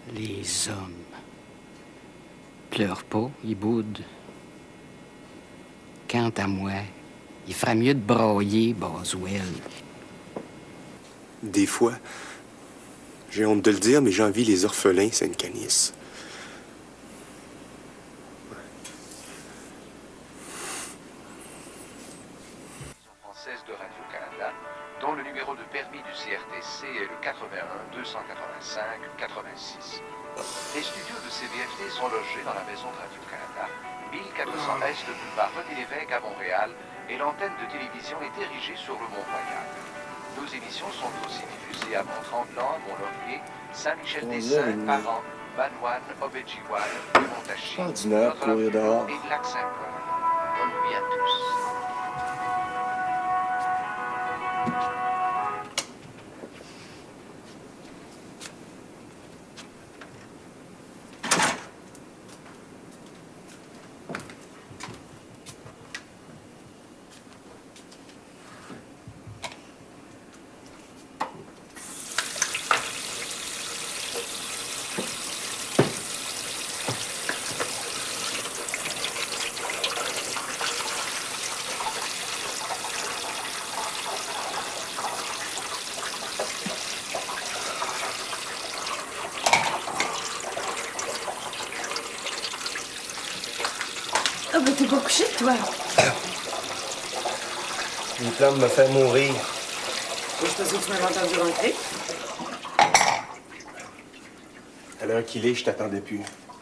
Les hommes. Pleure pas, ils boudent. Quant à moi, il ferait mieux de broyer, Boswell. Des fois, j'ai honte de le dire, mais j'envie les orphelins Sainte-Canice. Française de Radio-Canada, dont le numéro de permis du CRTC est le 81 285 86. Les studios de CBFT sont logés dans la maison de Radio-Canada, 1400 Est boulevard René-Lévesque à Montréal, et l'antenne de télévision est érigée sur le Mont-Royal. Nos émissions sont aussi diffusées à Mont-Tremblant, Mont-Laurier, Saint-Michel-des-Saints, Parent, Vanoine, Obedjiwan, Montachi, Notre-Dame et Lac-Saint-Paul. Bonne nuit à tous. Ah, mais t'es pas couché, toi? Une flamme me fait mourir. Je pensais que tu m'avais entendu rentrer. À l'heure qu'il est, je t'attendais plus.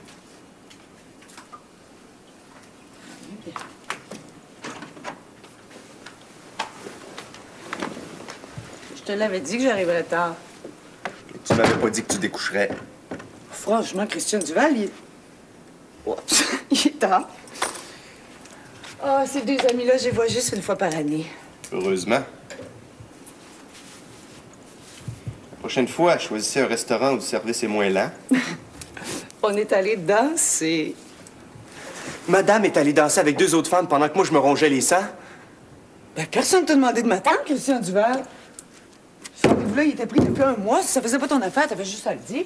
Je te l'avais dit que j'arriverais tard. Tu m'avais pas dit que tu découcherais. Franchement, Christian Duval, il est... Oups, il est tard. Ah, ces deux amis-là, je les vois juste une fois par année. Heureusement. La prochaine fois, choisissez un restaurant où le service est moins lent. On est allé danser. Madame est allée danser avec deux autres femmes pendant que moi, je me rongeais les sangs. Ben, personne t'a demandé de m'attendre, Christian Duval. Ce rendez-vous-là, il était pris depuis un mois. Si ça faisait pas ton affaire, t'avais juste à le dire.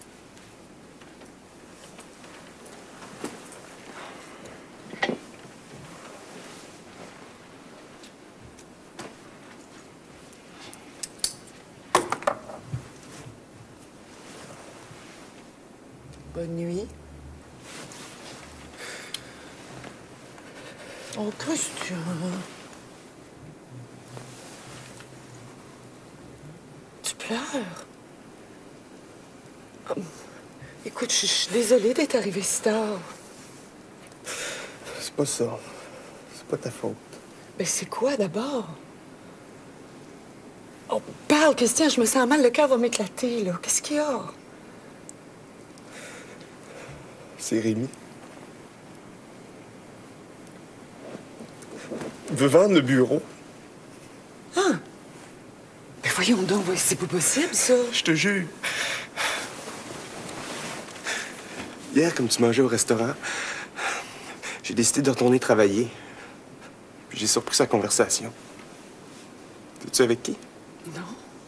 Bonne nuit. Oh, Christian. Tu pleures? Oh, écoute, je suis désolée d'être arrivée si tard. C'est pas ça. C'est pas ta faute. Mais c'est quoi, d'abord? Oh, parle, Christian, je me sens mal, le cœur va m'éclater, là. Qu'est-ce qu'il y a? C'est Rémi. Il veut vendre le bureau. Ah! Ben voyons donc, c'est pas possible, ça. Je te jure. Hier, comme tu mangeais au restaurant, j'ai décidé de retourner travailler. Puis j'ai surpris sa conversation. Sais-tu avec qui? Non.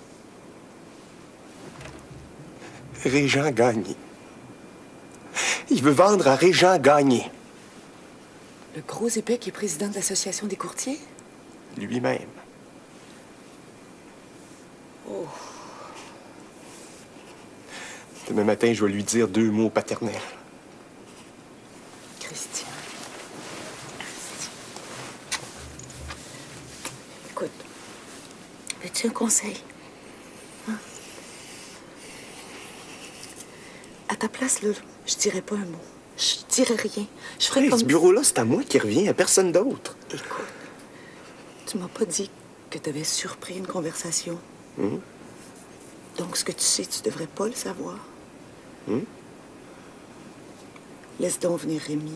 Régent Gagné. Il veut vendre à Régent Gagné. Le gros épais qui est président de l'Association des courtiers? Lui-même. Oh. Demain matin, je vais lui dire 2 mots paternels. Christian. Écoute, veux-tu un conseil? Hein? À ta place, là, je dirais pas un mot. Je dirais rien. Je ferais comme... Ce bureau-là, c'est à moi qui revient, à personne d'autre. Écoute, tu m'as pas dit que tu avais surpris une conversation. Donc, ce que tu sais, tu devrais pas le savoir. Laisse donc venir Rémi.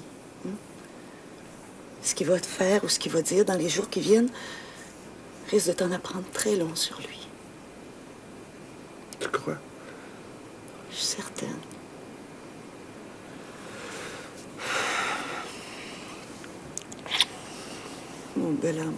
Ce qu'il va te faire ou ce qu'il va dire dans les jours qui viennent risque de t'en apprendre très long sur lui. Tu crois? Je suis certaine. Mon bel amour.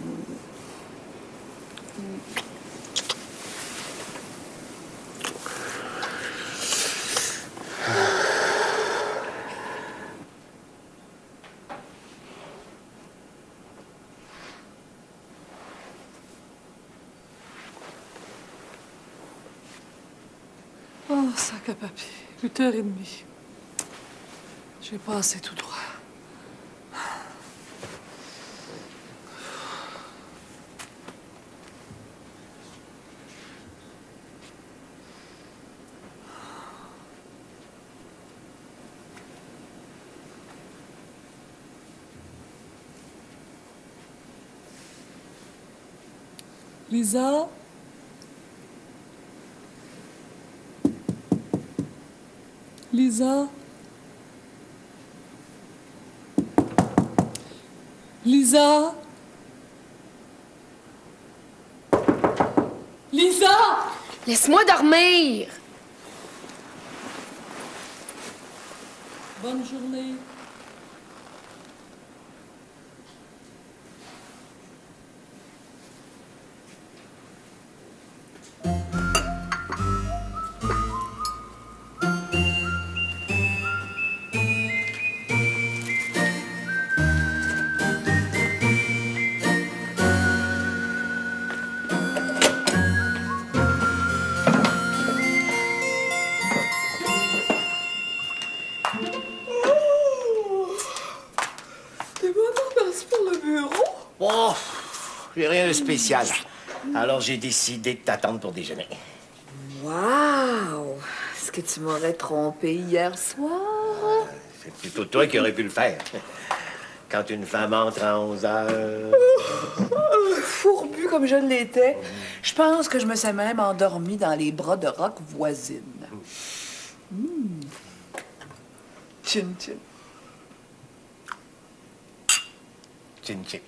Oh, sac à papier. 8h30. J'ai passé tout droit. Lisa? Lisa? Lisa? Lisa? Laisse-moi dormir! Bonne journée. T'es bonne place pour le bureau? Oh, j'ai rien de spécial. Alors j'ai décidé de t'attendre pour déjeuner. Wow! Est-ce que tu m'aurais trompé hier soir? C'est plutôt toi qui aurais pu le faire. Quand une femme entre à 11 heures... Fourbu comme je l'étais, je pense que je me suis même endormie dans les bras de Rock voisine. Chin chin. Chin chin.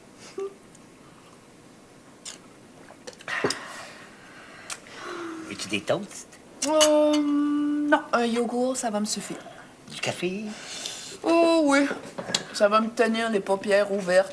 Veux-tu des toasts? Non, un yogourt, ça va me suffire. Du café? Oh oui, ça va me tenir les paupières ouvertes.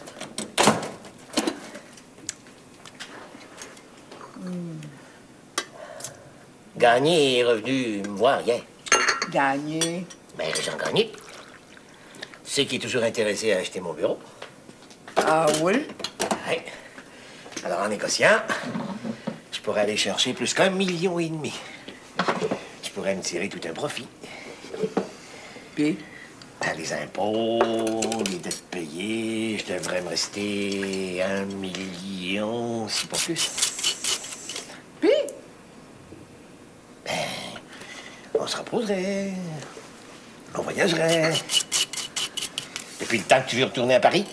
Gagné est revenu me voir hier. Gagné. Ben, Jean Gagné. Tu sais qu'il est toujours intéressé à acheter mon bureau. Ah oui? Ouais. Alors, en négociant, je pourrais aller chercher plus qu'1,5 million. Je pourrais me tirer tout un profit. Puis? Dans les impôts, les dettes payées, je devrais me rester 1 million, si pas plus. Puis? Ben, on se reposerait, on voyagerait. Depuis le temps que tu veux retourner à Paris,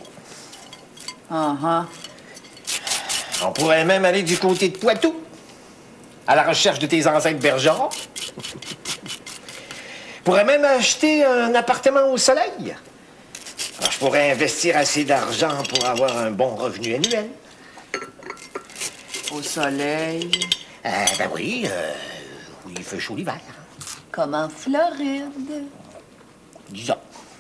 on pourrait même aller du côté de Poitou, à la recherche de tes ancêtres Bergeron. Je pourrais même acheter un appartement au soleil. Alors, je pourrais investir assez d'argent pour avoir un bon revenu annuel. Au soleil. Ben oui, où il fait chaud l'hiver. Comme en Floride. Disons.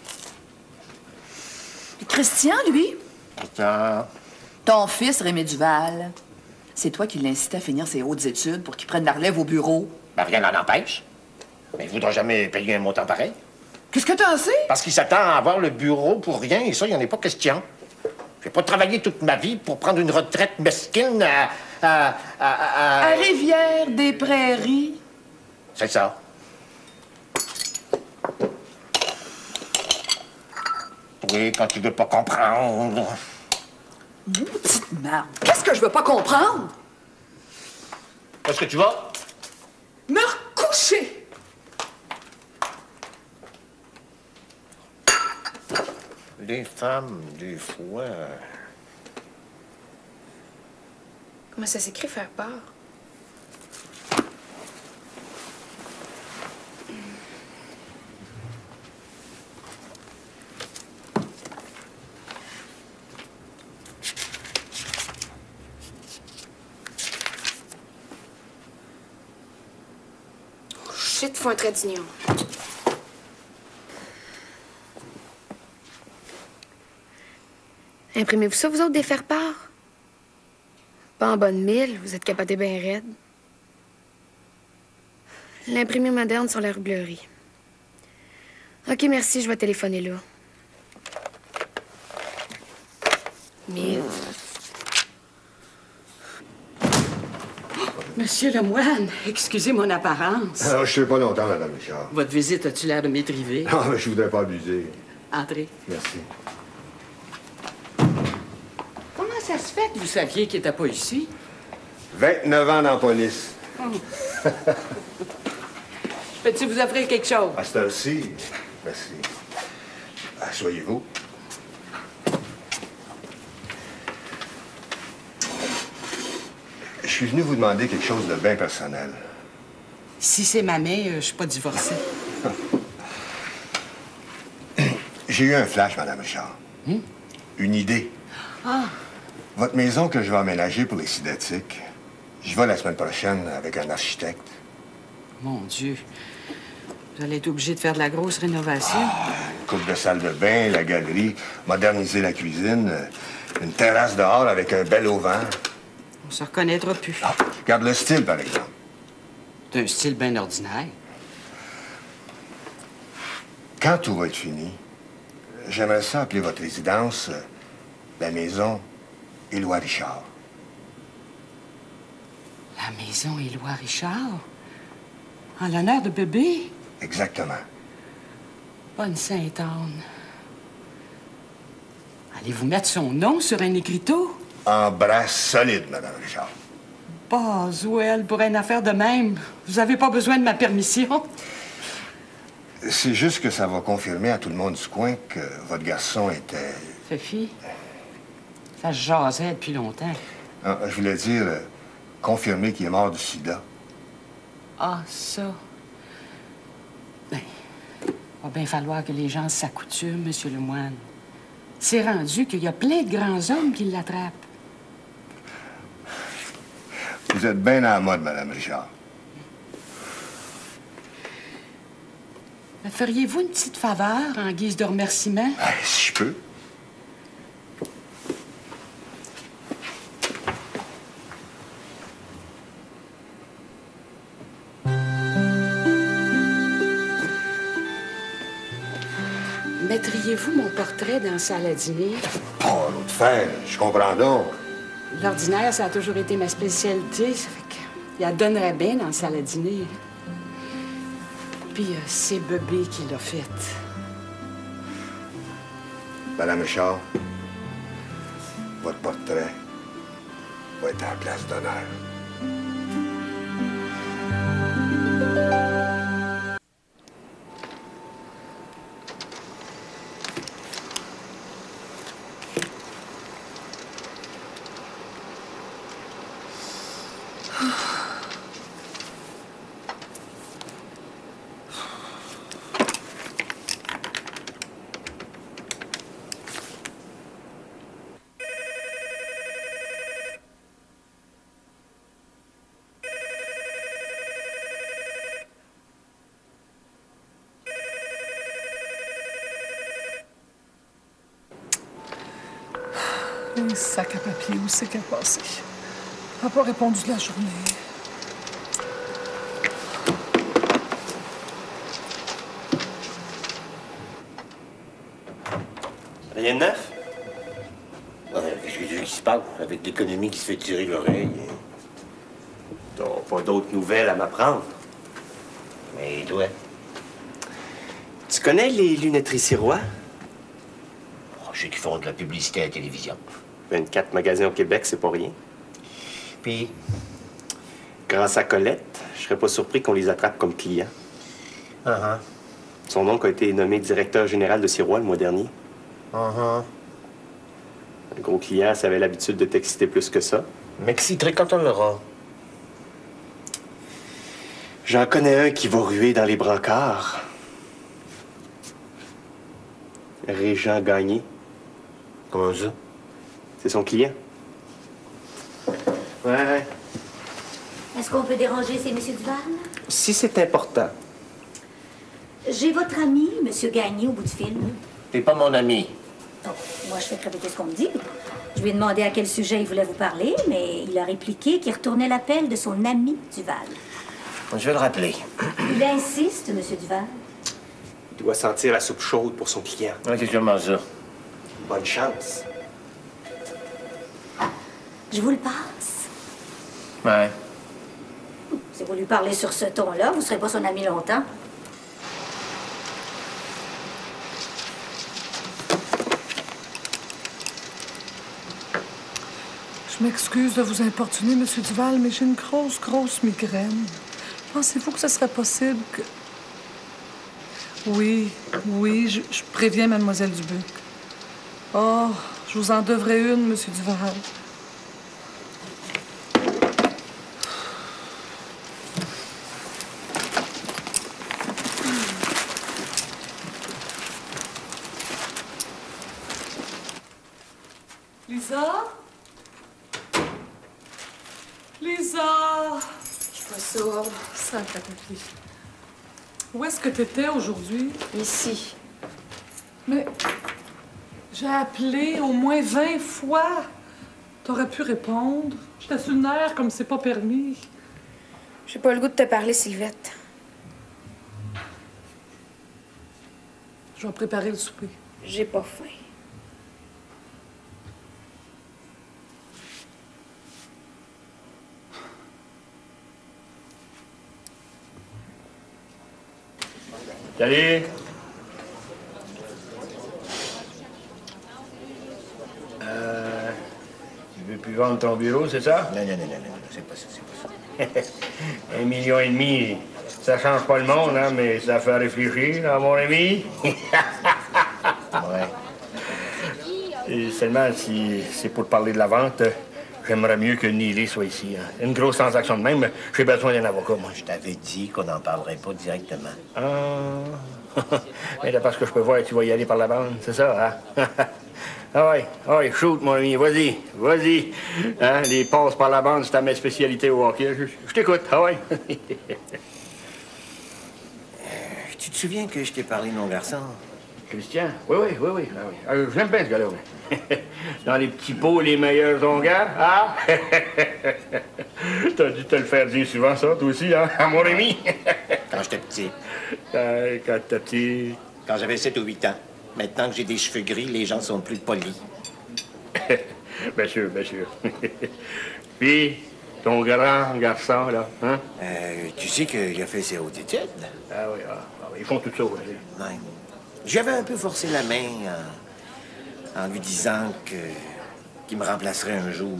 Puis Christian, lui, Ça, ton fils Rémi Duval, c'est toi qui l'incitais à finir ses hautes études pour qu'il prenne la relève au bureau. ben rien n'en empêche. Mais il ne voudra jamais payer un montant pareil. Qu'est-ce que t'en sais? Parce qu'il s'attend à avoir le bureau pour rien, et ça, il n'y en est pas question. Je vais pas travailler toute ma vie pour prendre une retraite mesquine À Rivière-des-Prairies. C'est ça. Oui, quand tu veux pas comprendre. Maudite merde. Qu'est-ce que je veux pas comprendre? Où est-ce que tu vas? Me recoucher. Les femmes, des fois... Comment ça s'écrit faire peur? Oh shit, faut un trait d'union. Imprimez-vous ça, vous autres, des faire-part? Pas en bonne mille, vous êtes capotés bien raide. L'imprimé moderne sur la rue Bleury. OK, merci, je vais téléphoner là. 1000. Monsieur Lemoine, excusez mon apparence. Alors, je ne sais pas longtemps, Madame Richard. Votre visite a-tu l'air de m'étriver? Non, mais je voudrais pas abuser. Entrez. Merci. Comment ça se fait que vous saviez qu'il n'était pas ici? 29 ans dans la police. Peux-tu vous offrir quelque chose? À cette heure-ci, merci. Asseyez-vous. Je suis venu vous demander quelque chose de bien personnel. Si c'est ma mère, je suis pas divorcée. J'ai eu un flash, Madame Richard. Une idée. Ah, Votre maison que je vais aménager pour les Sidétiques, j'y vais la semaine prochaine avec un architecte. mon Dieu. Vous allez être obligé de faire de la grosse rénovation. Une coupe de salle de bain, la galerie, moderniser la cuisine, une terrasse dehors avec un bel auvent. On se reconnaîtra plus. Regarde le style, par exemple. C'est un style bien ordinaire. Quand tout va être fini, j'aimerais ça appeler votre résidence la maison Éloi Richard. La maison Éloi Richard? En l'honneur de bébé? Exactement. Bonne Sainte-Anne. Allez-vous mettre son nom sur un écriteau? Embrasse solide, Madame Richard. Boswell, pour une affaire de même, vous avez pas besoin de ma permission. C'est juste que ça va confirmer à tout le monde du coin que votre garçon était... Fifi, ça se jasait depuis longtemps. Ah, je voulais dire, confirmer qu'il est mort du sida. Ah, ça. Ben, va bien falloir que les gens s'accoutument, Monsieur Lemoine. C'est rendu qu'il y a plein de grands hommes qui l'attrapent. Vous êtes bien à la mode, Madame Richard. Me feriez-vous une petite faveur en guise de remerciement? Si je peux. Mettriez-vous mon portrait dans la salle à dîner? Oh, l'autre fer, je comprends donc. L'ordinaire, ça a toujours été ma spécialité. Ça fait qu'il la donnerait bien dans la salle à dîner. Puis c'est bébé qui l'a faite. Madame Richard, votre portrait va être à la place d'honneur. Un sac à papier, où c'est qu'elle a passé? Elle n'a pas répondu de la journée. Rien de neuf? Qu'est-ce qui se passe avec l'économie qui se fait tirer l'oreille? T'as pas d'autres nouvelles à m'apprendre? Mais toi? Tu connais les lunetteries Sirois? Oh, je sais qu'ils font de la publicité à la télévision. 24 magasins au Québec, c'est pas rien. Puis? Grâce à Colette, je serais pas surpris qu'on les attrape comme clients. Son oncle a été nommé directeur général de Sirois le mois dernier. Un gros client, ça avait l'habitude de t'exciter plus que ça. M'exciterait quand on l'aura. J'en connais un qui va ruer dans les brancards. Régent Gagné. Comment ça? C'est son client. Ouais. Est-ce qu'on peut déranger, c'est M. Duval? Si c'est important. J'ai votre ami, M. Gagné, au bout du fil. T'es pas mon ami. Oh, moi, je fais répéter ce qu'on me dit. Je lui ai demandé à quel sujet il voulait vous parler, mais il a répliqué qu'il retournait l'appel de son ami Duval. Je vais le rappeler. Il insiste, M. Duval. Il doit sentir la soupe chaude pour son client. Ouais, c'est sûrement ça. Bonne chance. Je vous le passe. Ouais. Si vous lui parlez sur ce ton-là, vous ne serez pas son ami longtemps. Je m'excuse de vous importuner, M. Duval, mais j'ai une grosse migraine. Pensez-vous que ce serait possible que... Oui, je préviens Mademoiselle Dubuc. Oh, je vous en devrais une, M. Duval. Lisa? Lisa! Je suis pas sourde. Sacre papier. Où est-ce que t'étais aujourd'hui? Ici. Mais j'ai appelé au moins 20 fois. T'aurais pu répondre. J'étais sur le nerf comme c'est pas permis. J'ai pas le goût de te parler, Sylvette. Je vais préparer le souper. J'ai pas faim. Salut! Tu veux plus vendre ton bureau, c'est ça? Non, c'est pas ça, c'est pas ça. 1,5 million, ça change pas le monde, hein, mais ça fait réfléchir, hein, mon ami? Ouais. Et seulement, si c'est pour te parler de la vente, j'aimerais mieux que Neely soit ici. Hein. Une grosse transaction de même, j'ai besoin d'un avocat, moi. Je t'avais dit qu'on n'en parlerait pas directement. Ah. Mais d'après ce que je peux voir, tu vas y aller par la bande, c'est ça, hein? Ah ouais, shoot, mon ami, vas-y. Hein, les passes par la bande, c'est ta ma spécialité au hockey. Je t'écoute, ah ouais. Tu te souviens que je t'ai parlé de mon garçon? Christian? Oui. Ah oui. Je l'aime bien, ce gars-là, oui. Dans les petits pots, les meilleurs onguents, ah? T'as dû te le faire dire souvent, ça, toi aussi, hein, à mon ami? Quand j'étais petit. Quand t'étais petit... Quand j'avais 7 ou 8 ans. Maintenant que j'ai des cheveux gris, les gens sont plus polis. Bien sûr. Puis, ton grand garçon, là, hein? Tu sais qu'il a fait ses hautes études? Ah oui, ils font tout ça, oui. Ouais. J'avais un peu forcé la main en lui disant qu'il me remplacerait un jour.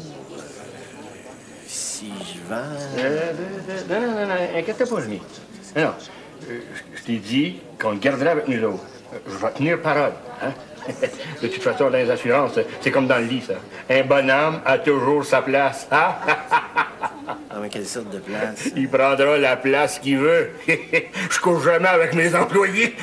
Si je vends... Non, inquiète pas, Jimmy. Non, je t'ai dit qu'on le garderait avec nous autres. Je vais tenir parole, hein? De toute façon, dans les assurances, c'est comme dans le lit, ça. Un bonhomme a toujours sa place, hein? Ah, mais quelle sorte de place? Il prendra la place qu'il veut. Je cours jamais avec mes employés.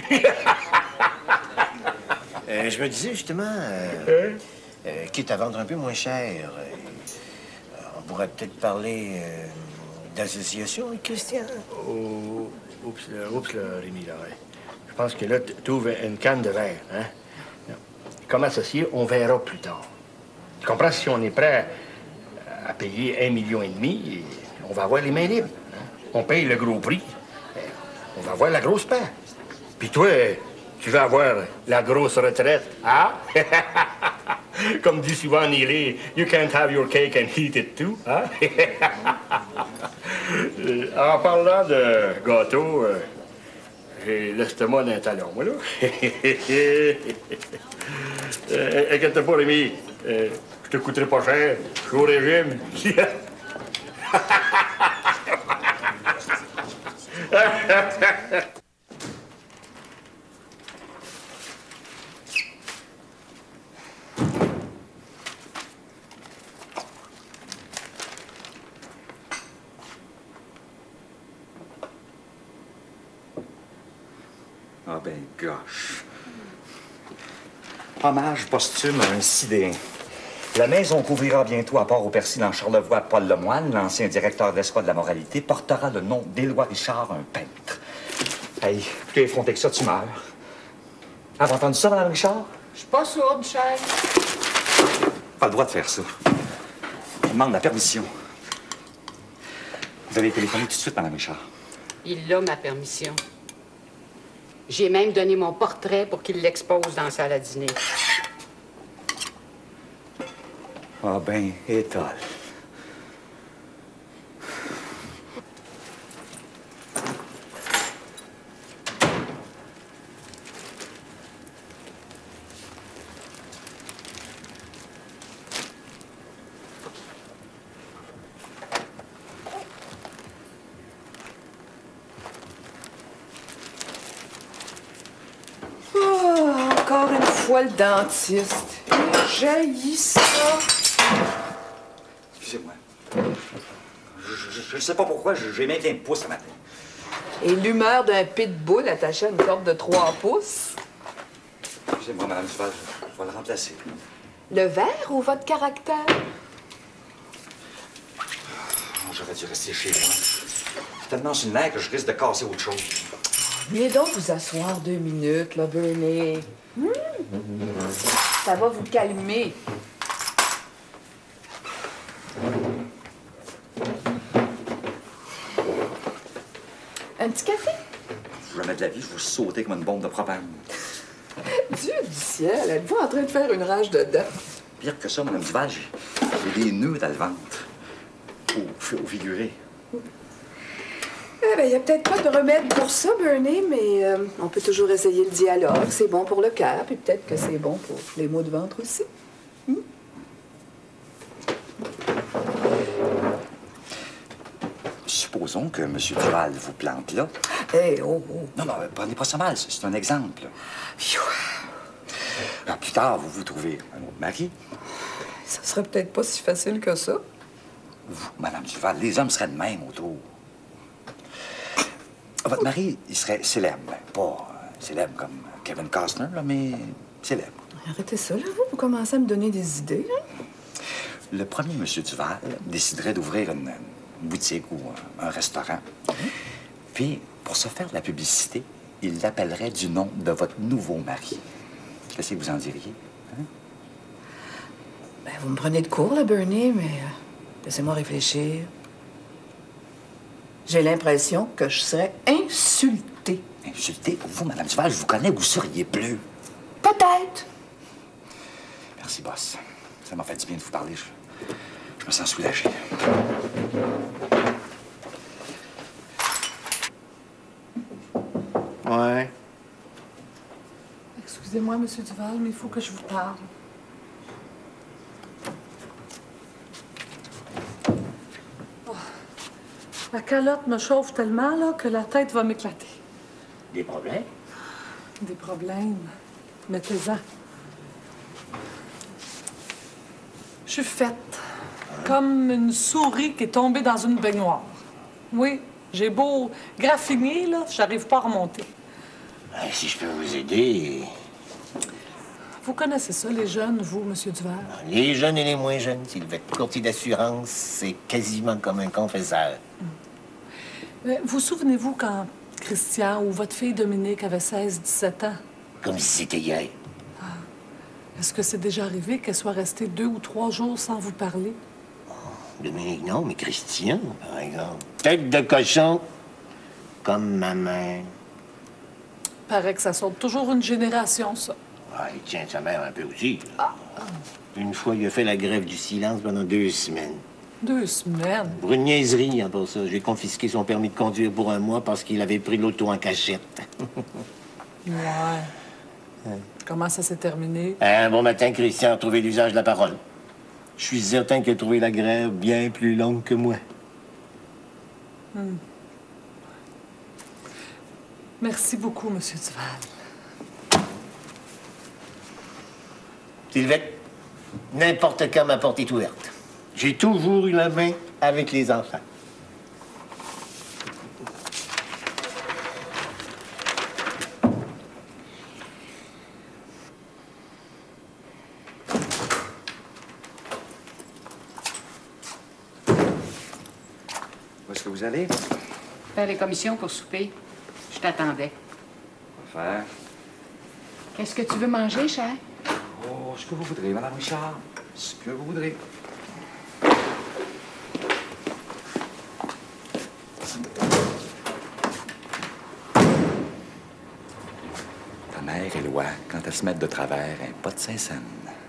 Je me disais justement, quitte à vendre un peu moins cher, on pourrait peut-être parler d'association avec Christian. Oups, là, Rémi, là, ouais. Je pense que là, tu ouvres une canne de verre, hein? Comme associé, on verra plus tard. Tu comprends? Si on est prêt à payer 1,5 million, on va avoir les mains libres. Hein? On paye le gros prix. On va avoir la grosse paie. Puis toi, tu vas avoir la grosse retraite, hein? Comme dit souvent Neely, you can't have your cake and eat it too, hein? En parlant de gâteau, j'ai l'estomac d'un talon, moi, là. Inquiète pas, Rémi. Je te coûterai pas cher. Je suis au régime. Ah ben, gosh. Hommage posthume à un sidéen. La maison qu'ouvrira bientôt à Port-au-Persil en Charlevoix Paul Lemoine, l'ancien directeur de l'Escouade de la moralité, portera le nom d'Éloi Richard, un peintre. Hey, plus t'es effronté que ça, tu meurs. Avez-vous entendu ça, Mme Richard? Je suis pas sourde, chef. Pas le droit de faire ça. Je demande la permission. Vous allez téléphoner tout de suite, Mme Richard. Il a ma permission. J'ai même donné mon portrait pour qu'il l'expose dans la salle à dîner. Ah ben, étole. fois le dentiste. J'haïs ça. Excusez-moi. Je sais pas pourquoi, j'ai même qu'un pouce ce matin. Et l'humeur d'un pitbull attaché à une corde de 3 pouces. Excusez-moi, Madame Duval, je vais le remplacer. Le verre ou votre caractère? J'aurais dû rester chez moi. Je suis tellement sur le nerf que je risque de casser autre chose. Venez donc vous asseoir 2 minutes, là, Bernie. Ça va vous calmer. Un petit café? Jamais de la vie, je vais sauter comme une bombe de propane. Dieu du ciel, êtes-vous en train de faire une rage de dents? Pire que ça, Madame Duval, j'ai des nœuds dans le ventre. Au figuré. Eh bien, il n'y a peut-être pas de remède pour ça, Bernie, mais on peut toujours essayer le dialogue. C'est bon pour le cœur, puis peut-être que c'est bon pour les maux de ventre aussi. Supposons que M. Duval vous plante là. Eh, oh. Non, prenez pas ça mal, c'est un exemple. Alors, plus tard, vous vous trouvez un autre mari. Ça serait peut-être pas si facile que ça. Vous, Madame Duval, les hommes seraient de même autour. Votre mari, il serait célèbre. Ben, pas célèbre comme Kevin Costner, là, mais célèbre. Arrêtez ça, là, vous commencez à me donner des idées, hein? Le premier M. Duval déciderait d'ouvrir une boutique ou un restaurant. Puis, pour se faire de la publicité, il l'appellerait du nom de votre nouveau mari. Qu'est-ce que vous en diriez? Hein? Ben, vous me prenez de court, là, Bernie, mais laissez-moi réfléchir. J'ai l'impression que je serais insultée. Insultée? Vous, Madame Duval, je vous connais, vous seriez plus. Peut-être. Merci, boss. Ça m'a fait du bien de vous parler. Je me sens soulagé. Ouais. Excusez-moi, Monsieur Duval, mais il faut que je vous parle. Oh. La calotte me chauffe tellement là, que la tête va m'éclater. Des problèmes? Des problèmes. Mettez-en. Je suis faite. Comme une souris qui est tombée dans une baignoire. Oui, j'ai beau graffiner, là, j'arrive pas à remonter. Si je peux vous aider... Vous connaissez ça, les jeunes, vous, Monsieur Duval? Les jeunes et les moins jeunes, Sylvette. Courtier d'assurance, c'est quasiment comme un confesseur. Vous souvenez-vous quand Christian ou votre fille Dominique avait 16-17 ans? Comme si c'était hier. Est-ce que c'est déjà arrivé qu'elle soit restée 2 ou 3 jours sans vous parler? Dominique, non, mais Christian, par exemple. Tête de cochon, comme ma mère. Paraît que ça saute toujours une génération, ça. Il tient sa mère un peu aussi. Une fois, il a fait la grève du silence pendant 2 semaines. 2 semaines? Pour une niaiserie, pour ça. J'ai confisqué son permis de conduire pour 1 mois parce qu'il avait pris l'auto en cachette. Ouais. Comment ça s'est terminé? Un bon matin, Christian a trouvé l'usage de la parole. Je suis certain qu'il a trouvé la grève bien plus longue que moi. Merci beaucoup, Monsieur Duval. Sylvette, n'importe quand ma porte est ouverte. J'ai toujours eu la main avec les enfants. Où est-ce que vous allez? Faire les commissions pour souper. Je t'attendais. Faire. Qu'est-ce que tu veux manger, cher? Oh, ce que vous voudrez, Madame Richard. Ce que vous voudrez. Ta mère et loi, quand elles se mettent de travers, un pas de Saint-Saëns.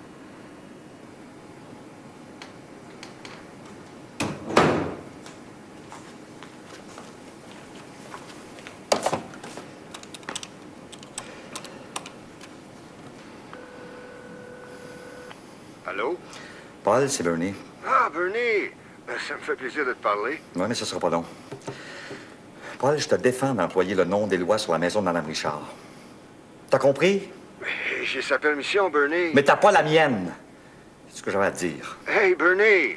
Allô? Paul, c'est Bernie. Ah, Bernie! Ça me fait plaisir de te parler. Oui, mais ce sera pas long. Paul, je te défends d'employer le nom des lois sur la maison de Mme Richard. T'as compris? J'ai sa permission, Bernie. Mais t'as pas la mienne. C'est ce que j'avais à te dire. Hey, Bernie!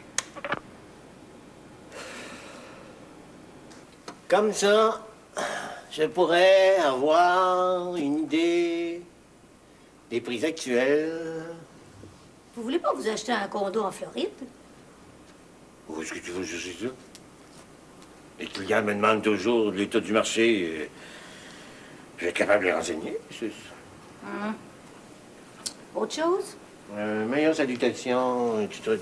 Comme ça, je pourrais avoir une idée des prix actuels. Vous voulez pas vous acheter un condo en Floride? Où est-ce que tu veux chercher ça? Les clients me demandent toujours l'état du marché. Je vais être capable de les renseigner. Autre chose? Meilleure salutation, etc.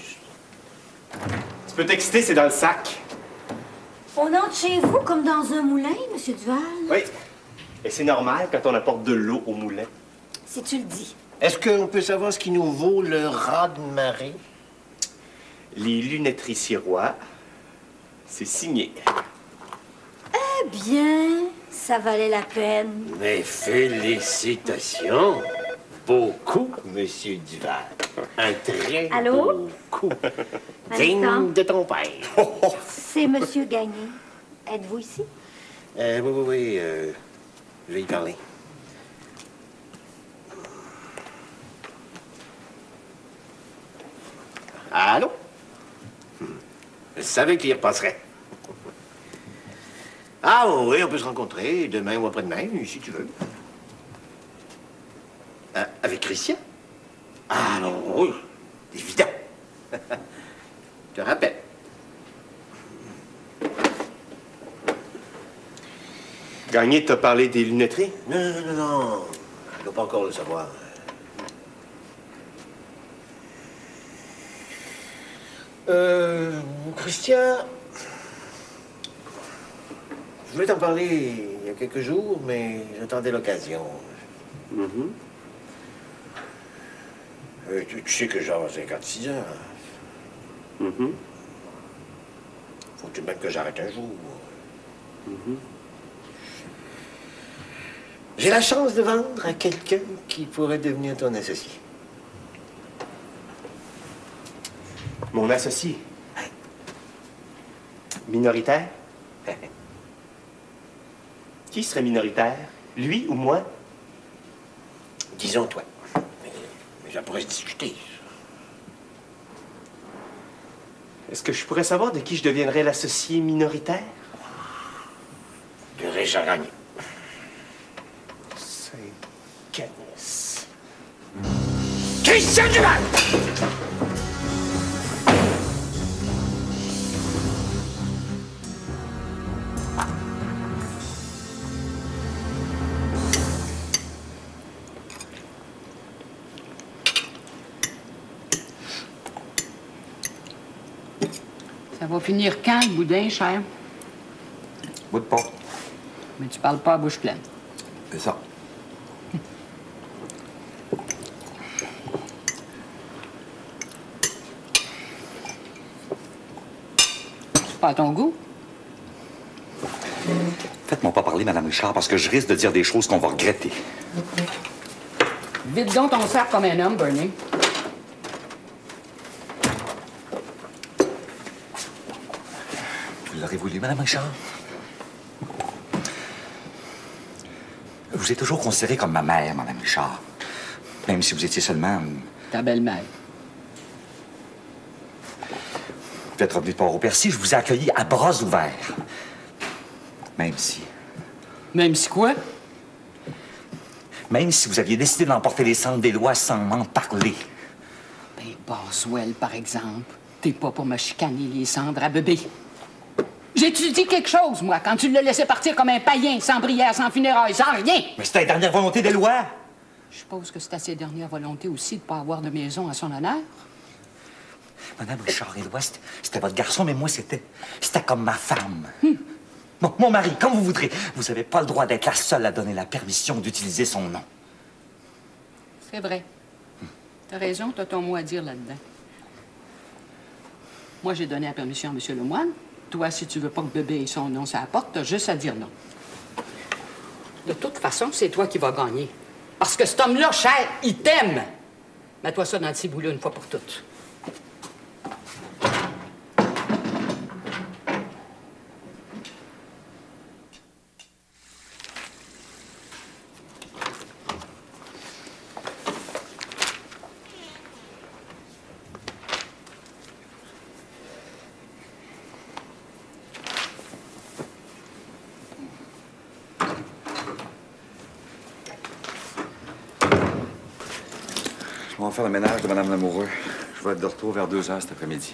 Tu peux t'exciter, c'est dans le sac. On entre chez vous comme dans un moulin, Monsieur Duval? Oui. Et c'est normal quand on apporte de l'eau au moulin. Si tu le dis. Est-ce qu'on peut savoir ce qui nous vaut le raz-de-marée? Les lunetteries Sirois, c'est signé. Eh bien, ça valait la peine. Mais félicitations! Beaucoup, Monsieur Duval. Un très Allô? beau coup. Un Digne instant. de ton père. C'est Monsieur Gagné. Êtes-vous ici? Oui. Je vais y parler. Allô? Je savais qu'il y repasserait. Ah oui, on peut se rencontrer demain ou après-demain, si tu veux. Avec Christian? Ah non, oui, évident. Je te rappelle. Gagné t'a parlé des lunetteries? Non. Je ne dois pas encore le savoir. Christian, je voulais t'en parler il y a quelques jours, mais j'attendais l'occasion. Tu sais que j'ai 56 ans. Faut tout de même que j'arrête un jour. J'ai la chance de vendre à quelqu'un qui pourrait devenir ton associé. Mon associé? Minoritaire? Qui serait minoritaire? Lui ou moi? Disons toi. Mais ça pourrait se discuter. Est-ce que je pourrais savoir de qui je deviendrais l'associé minoritaire? De Richard Gagné. Saint-Canis. Christian Duval! Ça va finir quand, le boudin, cher? Bout de pas. Mais tu parles pas à bouche pleine. C'est ça. C'est pas à ton goût? Faites-moi pas parler, Madame Richard, parce que je risque de dire des choses qu'on va regretter. Vite donc ton sac comme un homme, Bernie. Vous l'aurez voulu, Madame Richard? Je vous ai toujours considéré comme ma mère, Madame Richard. Même si vous étiez seulement... Ta belle-mère. Vous êtes revenu de Port-au-Percy, je vous ai accueilli à bras ouverts. Même si... Même si quoi? Même si vous aviez décidé d'emporter les cendres des lois sans m'en parler. Ben, Boswell, par exemple. T'es pas pour me chicaner les cendres à bébé. J'ai-tu dit quelque chose, moi, quand tu l'as laissé partir comme un païen, sans prière, sans funérailles, sans rien? Mais c'était la dernière volonté des lois. Je suppose que c'est à ses dernières volontés aussi de pas avoir de maison à son honneur. Madame Richard-Éloi, c'était votre garçon, mais moi, c'était comme ma femme. Bon, mon mari, comme vous voudrez. Vous n'avez pas le droit d'être la seule à donner la permission d'utiliser son nom. C'est vrai. T'as raison, t'as ton mot à dire là-dedans. Moi, j'ai donné la permission à M. Lemoine. Toi, si tu veux pas que bébé ait son nom sur la porte, t'as juste à dire non. De toute façon, c'est toi qui vas gagner. Parce que cet homme-là, cher, il t'aime. Mets-toi ça dans le ciboulot une fois pour toutes. On va faire le ménage de Mme Lamoureux. Je vais être de retour vers 2 heures cet après-midi.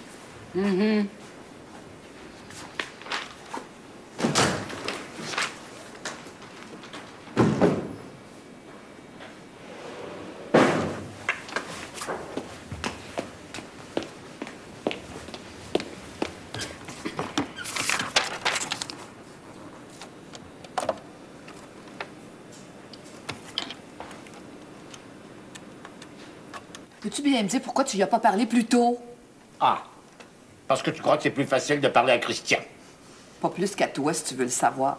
Peux-tu bien me dire pourquoi tu lui as pas parlé plus tôt? Ah, parce que tu crois que c'est plus facile de parler à Christian. Pas plus qu'à toi, si tu veux le savoir.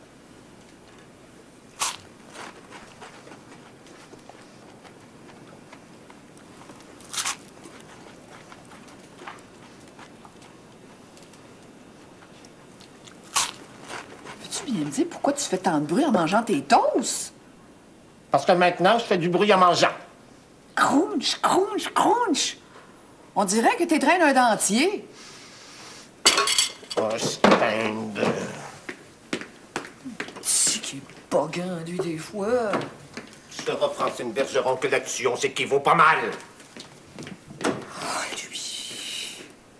Peux-tu bien me dire pourquoi tu fais tant de bruit en mangeant tes toasts? Parce que maintenant, je fais du bruit en mangeant. Crunch, crunch, crunch! On dirait que t'es traîné un dentier. Oh, stand. C'est qui est bogant, lui, des fois. Ce Francine Bergeron que là-dessus, on s'équivaut pas mal. Ah, lui.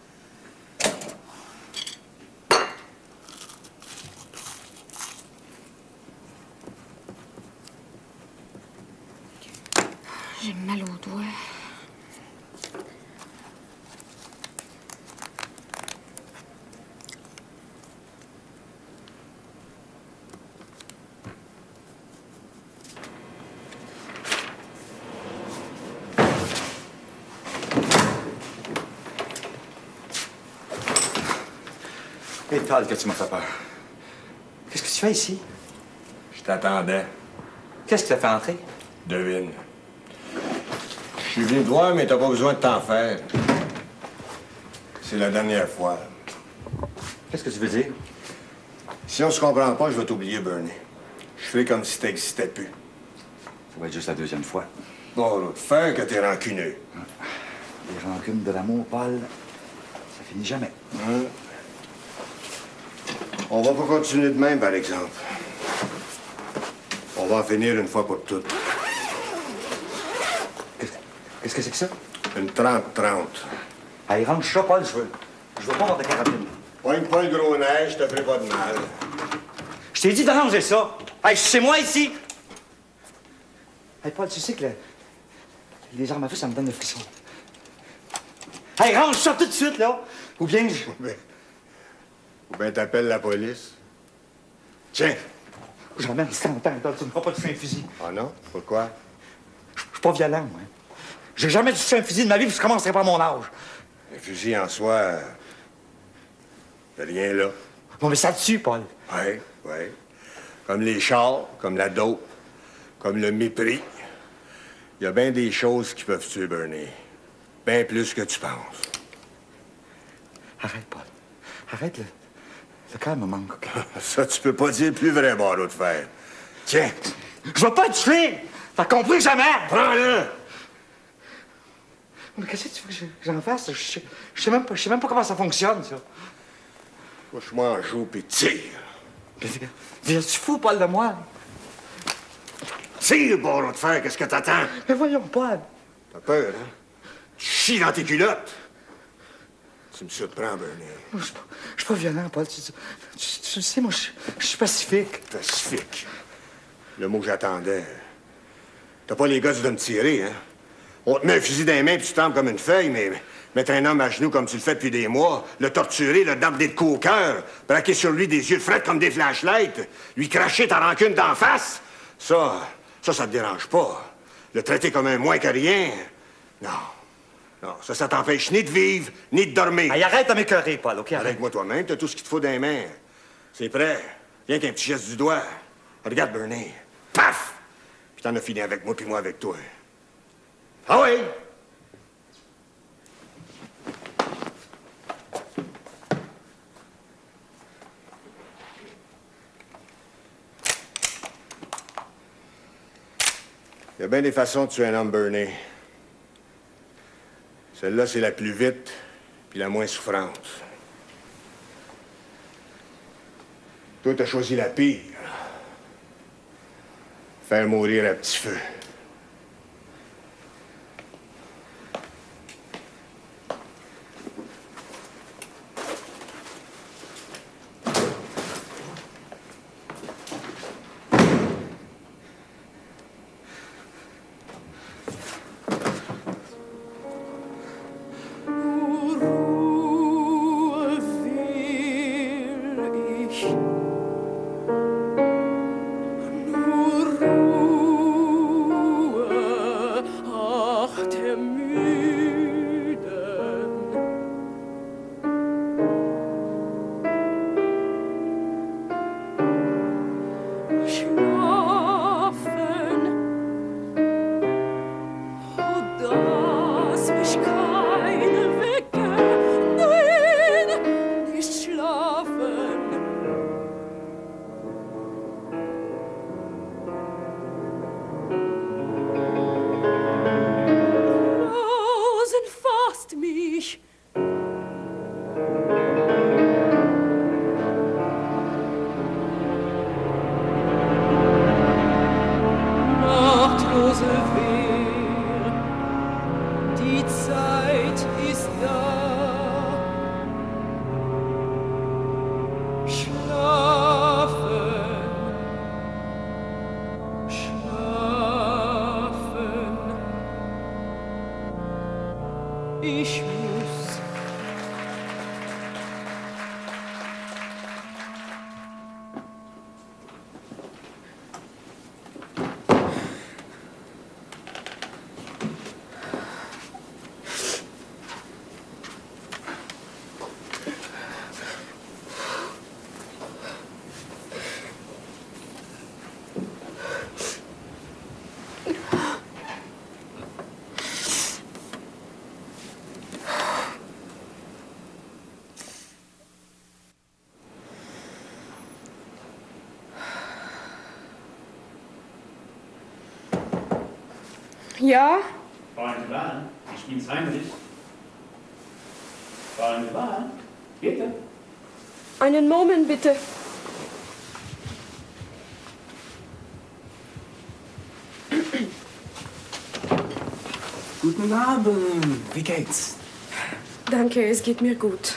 J'ai mal aux doigts. Et Tal, que tu m'as fait peur. Qu'est-ce que tu fais ici? Je t'attendais. Qu'est-ce qui t'a fait entrer? Devine. Je suis venu te voir, mais t'as pas besoin de t'en faire. C'est la dernière fois. Qu'est-ce que tu veux dire? Si on se comprend pas, je vais t'oublier, Bernie. Je fais comme si t'existais plus. Ça va être juste la 2e fois. Bon, l'autre faire que t'es rancuneux. Les rancunes de l'amour, Paul, ça finit jamais. Hein? On va pas continuer de même, par exemple. On va en finir une fois pour toutes. Qu'est-ce que c'est que ça? Une 30-30. Allez, range ça, Paul, je veux pas avoir de carabine. Pogne pas le gros neige, je te ferai pas de mal. Je t'ai dit de ranger ça. Hey, c'est moi ici. Hey, Paul, tu sais que les armes à feu, ça me donne le frisson. Hey, range ça tout de suite, là. Ou bien Ou bien t'appelles la police. Tiens. J'emmène 100 ans, tu me feras pas toucher un fusil. Ah non? Pourquoi? Je suis pas violent, moi. J'ai jamais touché un fusil de ma vie, puis je commencerai pas à mon âge. Un fusil en soi, y'a rien là. Bon, mais ça te tue, Paul. Oui. Comme les chars, comme la dope, comme le mépris. Il y a bien des choses qui peuvent tuer Bernie. Bien plus que tu penses. Arrête, Paul. Arrête, le cœur me manque. Ça, tu peux pas dire plus vrai, barreau de fer. Tiens. Je vais pas te tuer! T'as compris jamais? Prends-le! Mais qu'est-ce que tu veux que j'en fasse? Je sais même pas comment ça fonctionne, ça. Couche-moi en joue puis tire. Tu fous, Paul, de moi? Tire, barreau de fer, qu'est-ce que t'attends? Mais voyons, Paul. T'as peur, hein? Tu chies dans tes culottes. Tu me surprends, Bernie. Je suis pas violent, Paul. Tu le sais, moi, je suis pacifique. Pacifique? Le mot que j'attendais. T'as pas les gosses de me tirer, hein? On te met un fusil dans les mains puis tu tombes comme une feuille, mais mettre un homme à genoux comme tu le fais depuis des mois, le torturer, le damper des coups au cœur, braquer sur lui des yeux frets comme des flashlights, lui cracher ta rancune d'en face, ça te dérange pas. Le traiter comme un moins que rien, non, ça t'empêche ni de vivre, ni de dormir. Hey, arrête de m'écœurer, Paul, OK? Arrête-moi toi-même, t'as tout ce qu'il te faut dans les mains. C'est prêt. Rien qu'un petit geste du doigt. Regarde, Bernie. Paf! Puis t'en as fini avec moi, puis moi avec toi. Ah oui! Il y a bien des façons de tuer un homme, Bernie. Celle-là, c'est la plus vite, puis la moins souffrante. Toi, t'as choisi la pire. Faire mourir à petit feu. Ich muss. Ja? Fahren Sie Bahn. Ich bin's Heinrich. Fahren Sie Bahn. Bitte. Einen Moment, bitte. Guten Abend. Wie geht's? Danke, es geht mir gut.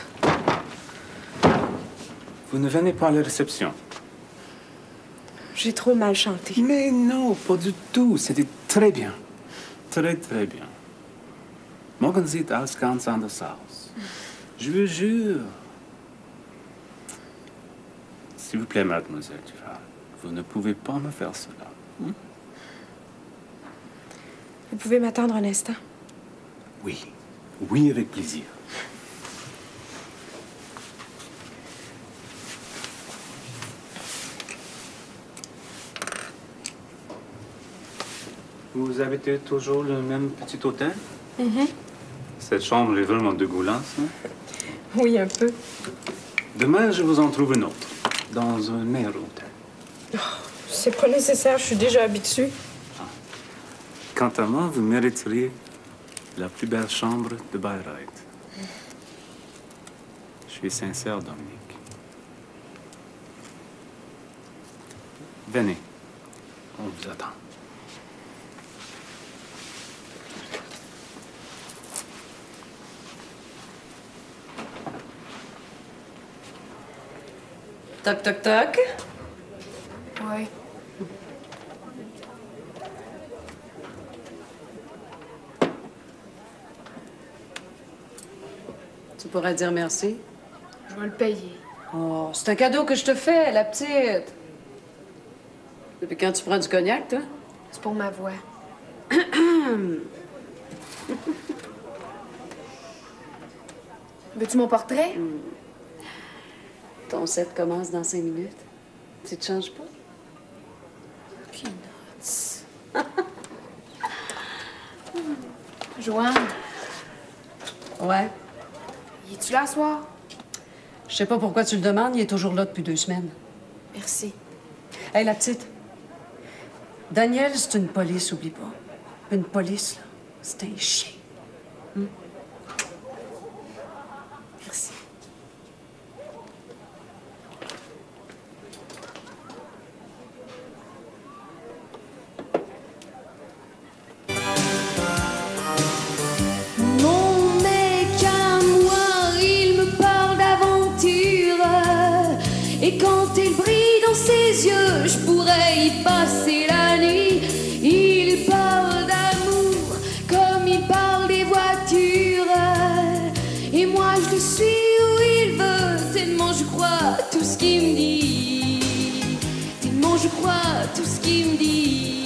Vous ne venez pas à la réception. J'ai trop mal chanté. Mais non, pas du tout. C'était très bien. Très, très bien. Morgen sieht alles ganz anders aus. Je vous jure. S'il vous plaît, mademoiselle Duval, vous ne pouvez pas me faire cela. Hein? Vous pouvez m'attendre un instant? Oui. Oui, avec plaisir. Vous habitez toujours le même petit hôtel? Cette chambre est vraiment dégueulasse, hein? Oui, un peu. Demain, je vous en trouve une autre, dans un meilleur hôtel. Oh, c'est pas nécessaire, je suis déjà habituée. Quant à moi, vous mériteriez la plus belle chambre de Bayreuth. Je suis sincère, Dominique. Venez, on vous attend. Toc, toc, toc. Ouais. Tu pourrais dire merci. Je vais le payer. Oh, c'est un cadeau que je te fais, la petite. Depuis quand tu prends du cognac, toi? C'est pour ma voix. Veux-tu mon portrait? Ton set commence dans 5 minutes. Tu te changes pas? Peanuts. Joanne, Ouais. y es-tu là ce soir? Je sais pas pourquoi tu le demandes, il est toujours là depuis 2 semaines. Merci. Hey, la petite. Daniel, c'est une police, oublie pas. Une police, là, c'est un chien. Merci. Mon mec à moi, il me parle d'aventure. Et quand il brille dans ses yeux, je pourrais y passer la nuit. Il parle d'amour comme il parle des voitures. Et moi je le suis où il veut, tellement je crois tout ce qu'il me dit. Tellement je crois tout ce qu'il me dit.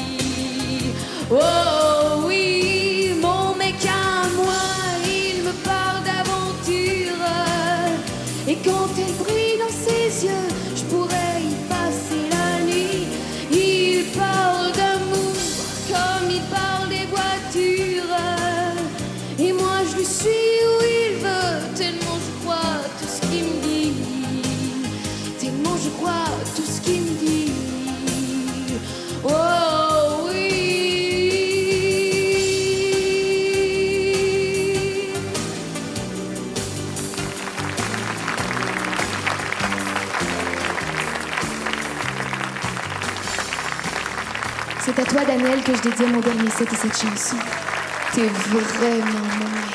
Oh oui, mon mec à moi, il me parle d'aventure. Et quand elle brille dans ses yeux, je pourrais y passer la nuit. Il parle d'amour comme il parle des voitures. Et moi je le suis où il veut, tellement je crois tout ce qu'il me dit. Tellement je crois tout ce qu'il me dit. Oh oui. C'est à toi, Daniel, que je dédie mon dernier set et cette chanson. T'es vraiment mon mec.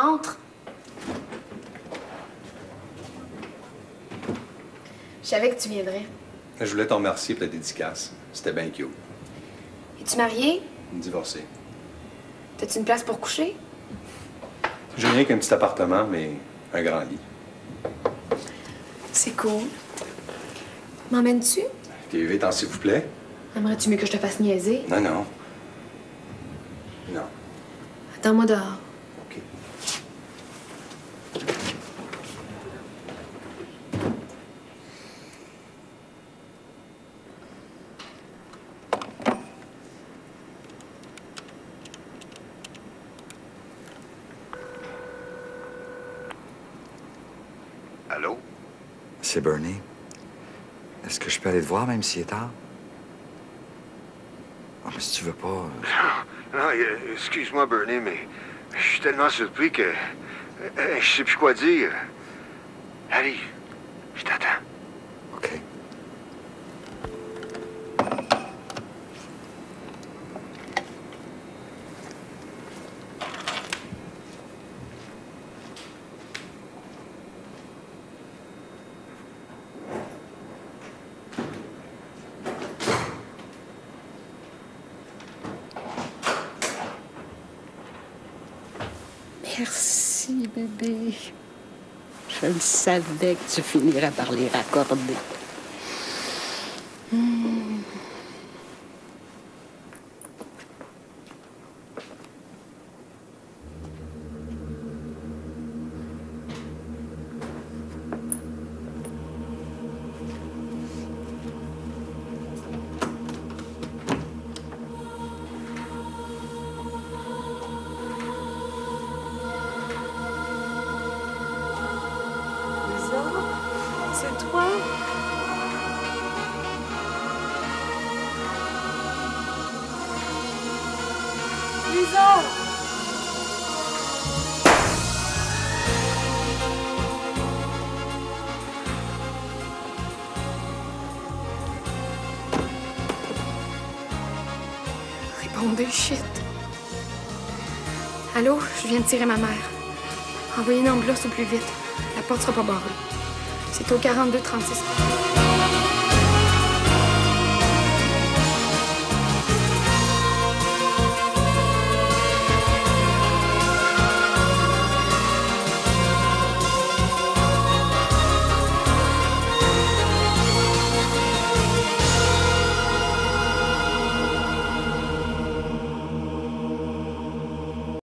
Entre. Je savais que tu viendrais. Je voulais t'en remercier pour la dédicace. C'était bien cute. Es-tu marié? Divorcé. T'as-tu une place pour coucher? J'ai rien qu'un petit appartement, mais un grand lit. C'est cool. M'emmènes-tu? TV, t'en s'il vous plaît? Aimerais-tu mieux que je te fasse niaiser? Non, non. Non. Attends-moi dehors. Allô? C'est Bernie. Est-ce que je peux aller te voir, même s'il est tard? Ah, mais si tu veux pas... Non, excuse-moi, Bernie, mais je suis tellement surpris que je sais plus quoi dire. Allez, je t'attends. OK. Merci, bébé. Je le savais que tu finirais par les raccorder. C'est toi? Lisa! Répondez, shit. Allô, je viens de tirer ma mère. Envoyez une ambulance au plus vite. La porte sera pas barrée. C'est au 42-36.